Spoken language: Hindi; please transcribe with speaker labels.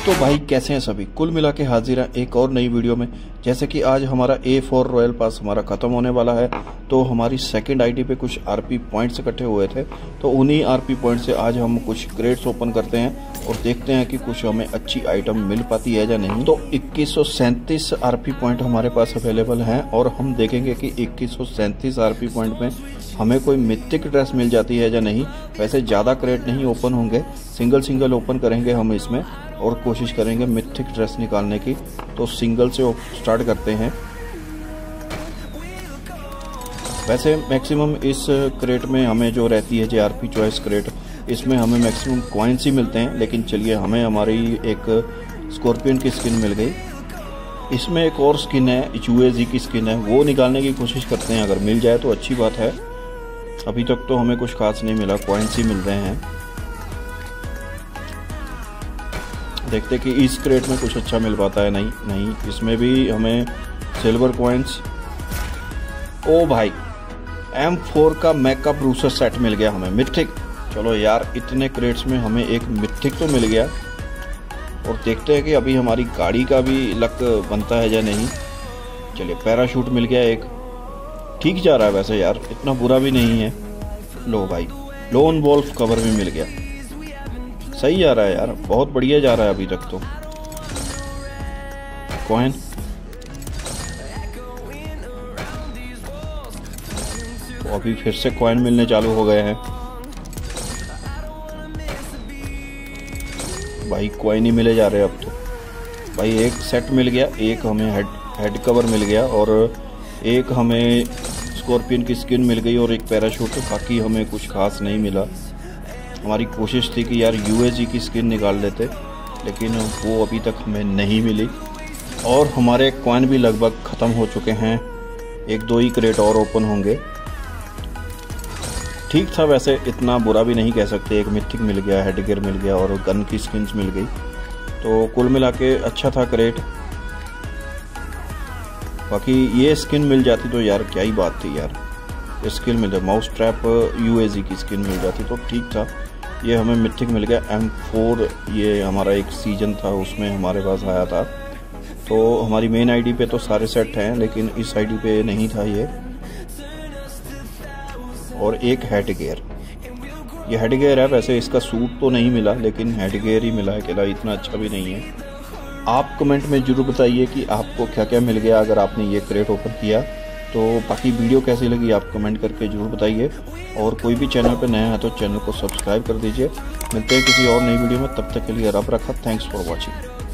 Speaker 1: तो भाई कैसे हैं सभी, कुल मिला के हाजिर हैं एक और नई वीडियो में। जैसे कि आज हमारा A4 रॉयल पास हमारा ख़त्म होने वाला है, तो हमारी सेकंड आईडी पे कुछ आरपी पॉइंट्स इकट्ठे हुए थे, तो उन्हीं आरपी पॉइंट से आज हम कुछ क्रेट्स ओपन करते हैं और देखते हैं कि कुछ हमें अच्छी आइटम मिल पाती है या नहीं। तो 2137 आरपी पॉइंट हमारे पास अवेलेबल हैं और हम देखेंगे कि 2137 आरपी पॉइंट में हमें कोई मिथिक ड्रेस मिल जाती है या नहीं। वैसे ज़्यादा क्रेट नहीं ओपन होंगे, सिंगल ओपन करेंगे हम इसमें और कोशिश करेंगे मिथिक ड्रेस निकालने की। तो सिंगल से स्टार्ट करते हैं। वैसे मैक्सिमम इस क्रेट में हमें जो रहती है JRP चॉइस क्रेट, इसमें हमें मैक्सिमम कॉइन्स ही मिलते हैं। लेकिन चलिए, हमें हमारी एक स्कॉर्पियन की स्किन मिल गई। इसमें एक और स्किन है, UAZ की स्किन है, वो निकालने की कोशिश करते हैं। अगर मिल जाए तो अच्छी बात है। अभी तक तो हमें कुछ खास नहीं मिला, कॉइन्स ही मिल रहे हैं। देखते कि इस क्रेट में कुछ अच्छा मिल पाता है। नहीं, इसमें भी हमें सिल्वर कॉइन्स। ओ भाई, M4 का मैकअप ब्रूसर सेट मिल गया हमें, मिथिक। चलो यार, इतने क्रेट्स में हमें एक मिथिक तो मिल गया। और देखते हैं कि अभी हमारी गाड़ी का भी लक बनता है या नहीं। चलिए, पैराशूट मिल गया एक, ठीक जा रहा है वैसे यार, इतना बुरा भी नहीं है। लो भाई, लोन वॉल्फ कवर भी मिल गया, सही जा रहा है यार, बहुत बढ़िया जा रहा है अभी तक तो। कॉइन, तो अभी फिर से कॉइन मिलने चालू हो गए हैं भाई, कॉइन ही मिले जा रहे हैं अब तो। भाई एक सेट मिल गया, एक हमें हेड कवर मिल गया और एक हमें स्कॉर्पियन की स्किन मिल गई और एक पैराशूट। बाकी हमें कुछ खास नहीं मिला। हमारी कोशिश थी कि यार UAZ की स्किन निकाल लेते, लेकिन वो अभी तक हमें नहीं मिली। और हमारे कॉइन भी लगभग ख़त्म हो चुके हैं, एक दो ही क्रेट और ओपन होंगे। ठीक था वैसे, इतना बुरा भी नहीं कह सकते। एक मिथिक मिल गया, हेडगियर मिल गया और गन की स्किन्स मिल गई। तो कुल मिला के अच्छा था क्रेट। बाकी ये स्किन मिल जाती तो यार क्या ही बात थी यार, ये स्किन मिल जाए, माउस ट्रैप UAZ की स्किन मिल जाती तो ठीक था। ये हमें मिथिक मिल गया M4, ये हमारा एक सीजन था उसमें हमारे पास आया था। तो हमारी मेन आईडी पे तो सारे सेट हैं, लेकिन इस आईडी पे नहीं था ये। और एक हेडगियर, ये हेडगियर है। वैसे इसका सूट तो नहीं मिला, लेकिन हेडगियर ही मिला है, अकेला इतना अच्छा भी नहीं है। आप कमेंट में ज़रूर बताइए कि आपको क्या क्या मिल गया अगर आपने ये क्रेट ओपन किया। तो बाकी वीडियो कैसी लगी आप कमेंट करके ज़रूर बताइए। और कोई भी चैनल पर नया है तो चैनल को सब्सक्राइब कर दीजिए। मिलते हैं किसी और नई वीडियो में, तब तक के लिए रब रखा। Thanks for watching.